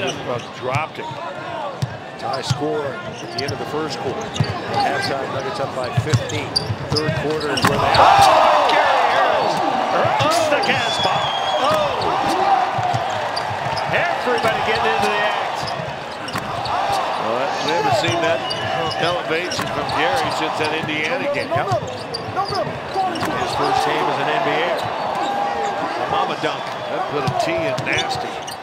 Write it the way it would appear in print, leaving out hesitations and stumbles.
Dropped it. Tie score at the end of the first quarter. Halftime, Nuggets up by 15. Third quarter is where they are. Oh, Gary Harris ups the gas bomb. Oh! Everybody getting into the act. Well, we haven't seen that elevation from Gary since that Indiana game. His first game as an NBA. The mama dunk. That put a T in nasty.